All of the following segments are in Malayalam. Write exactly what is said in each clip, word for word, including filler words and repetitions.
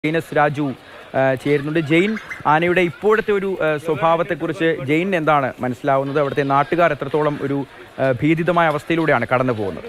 ജെയിനസ് രാജു ചേരുന്നുണ്ട്. ജെയിൻ, ആനയുടെ ഇപ്പോഴത്തെ ഒരു സ്വഭാവത്തെക്കുറിച്ച് ജെയിൻ എന്താണ് മനസ്സിലാവുന്നത്? അവിടുത്തെ നാട്ടുകാർ എത്രത്തോളം ഒരു ഭീതിതമായ അവസ്ഥയിലൂടെയാണ് കടന്നു പോകുന്നത്?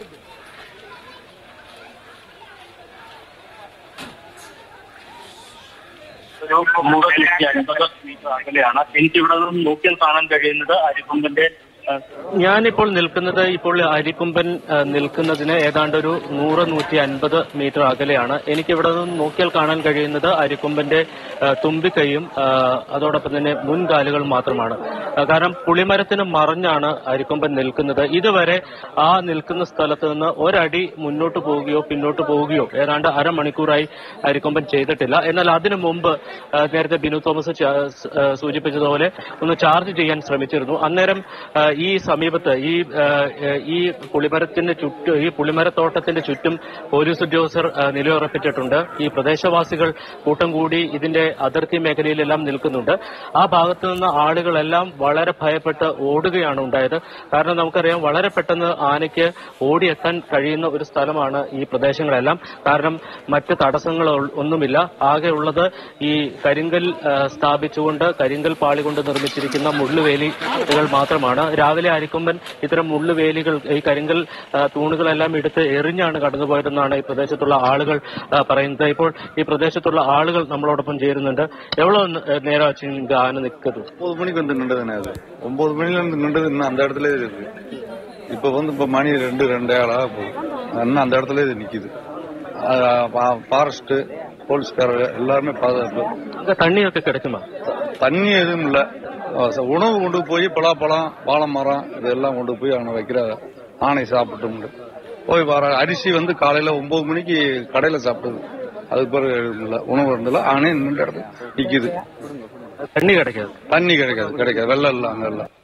അകലെയാണ് എനിക്ക് ഇവിടെ നിന്ന് നോക്കിയാൽ കാണാൻ കഴിയുന്നത് അരിക്കൊമ്പന്റെ. ഞാനിപ്പോൾ നിൽക്കുന്നത് ഇപ്പോൾ അരിക്കൊമ്പൻ നിൽക്കുന്നതിന് ഏതാണ്ട് ഒരു നൂറ് നൂറ്റി അൻപത് മീറ്റർ അകലെയാണ്. എനിക്കിവിടെ നിന്ന് നോക്കിയാൽ കാണാൻ കഴിയുന്നത് അരിക്കൊമ്പന്റെ തുമ്പിക്കൈയും അതോടൊപ്പം തന്നെ മുൻകാലുകൾ മാത്രമാണ്. കാരണം പുളിമരത്തിന് മറഞ്ഞാണ് അരിക്കൊമ്പൻ നിൽക്കുന്നത്. ഇതുവരെ ആ നിൽക്കുന്ന സ്ഥലത്ത് നിന്ന് ഒരടി മുന്നോട്ട് പോവുകയോ പിന്നോട്ട് പോവുകയോ ഏതാണ്ട് അരമണിക്കൂറായി അരിക്കൊമ്പൻ ചെയ്തിട്ടില്ല. എന്നാൽ അതിനു മുമ്പ് നേരത്തെ ബിനു തോമസ് സൂചിപ്പിച്ചതുപോലെ ഒന്ന് ചാർജ് ചെയ്യാൻ ശ്രമിച്ചിരുന്നു. അന്നേരം ഈ സമീപത്ത് ഈ ഈ പുളിമരത്തിന് ചുറ്റും ഈ പുളിമരത്തോട്ടത്തിന്റെ ചുറ്റും പോലീസ് ഉദ്യോഗസ്ഥർ നിലയുറപ്പിച്ചിട്ടുണ്ട്. ഈ പ്രദേശവാസികൾ കൂട്ടം കൂടി ഇതിന്റെ അതിർത്തി മേഖലയിലെല്ലാം നിൽക്കുന്നുണ്ട്. ആ ഭാഗത്തു നിന്ന് ആളുകളെല്ലാം വളരെ ഭയപ്പെട്ട് ഓടുകയാണ് ഉണ്ടായത്. കാരണം നമുക്കറിയാം, വളരെ പെട്ടെന്ന് ആനയ്ക്ക് ഓടിയെത്താൻ കഴിയുന്ന ഒരു സ്ഥലമാണ് ഈ പ്രദേശങ്ങളെല്ലാം. കാരണം മറ്റ് തടസ്സങ്ങൾ ഒന്നുമില്ല. ആകെ ഉള്ളത് ഈ കരിങ്കൽ സ്ഥാപിച്ചുകൊണ്ട് കരിങ്കൽ പാളി കൊണ്ട് നിർമ്മിച്ചിരിക്കുന്ന മുള്ളുവേലികൾ മാത്രമാണ്. രാവിലെ അരിക്കൊമ്പൻ ഇത്തരം മുള്ളുവേലികൾ ഈ കരിങ്കൽ തൂണുകളെല്ലാം എടുത്ത് എറിഞ്ഞാണ് കടന്നുപോയതെന്നാണ് ഈ പ്രദേശത്തുള്ള ആളുകൾ പറയുന്നത്. ഇപ്പോൾ ഈ പ്രദേശത്തുള്ള ആളുകൾ നമ്മളോടൊപ്പം ചേരുന്നുണ്ട്. എവ്വളോ നേരം ആச்சு இங்க ஆன நிக்குது? ஒன்பது மணிக்கு வந்து நின்றுதானே அது ஒன்பது மணில இருந்து நின்றுது. இன்னும் அந்த இடத்துல இருக்கு. இப்ப வந்து இப்ப மணி ரெண்டு ரெண்டே ஆளா போகுது. இன்னும் அந்த இடத்துல இது நிக்குது. ஃபாரஸ்ட் போலீஸ்காரர் எல்லாருமே பாதுகாப்பு. அங்க தண்ணிയൊക്കെ கிடைக்குமா? தண்ணி எதுவும் இல்ல. உணவு கொண்டு போய் பலாப்பழம் வாழை மரம் இதெல்லாம் கொண்டு போய் அவனை வைக்கிற ஆணை சாப்பிட்டு போய் வர. அரிசி வந்து காலையில ஒன்பது மணிக்கு கடையில சாப்பிடுது. அதுக்கு பிறகு இல்ல உணவு இருந்தல ஆனே நின்ற இடத்துல நிக்குது. தண்ணி கிடைக்காது. தண்ணி கிடைக்காது கிடைக்காது வெள்ளம் இல்ல அங்க எல்லாம்.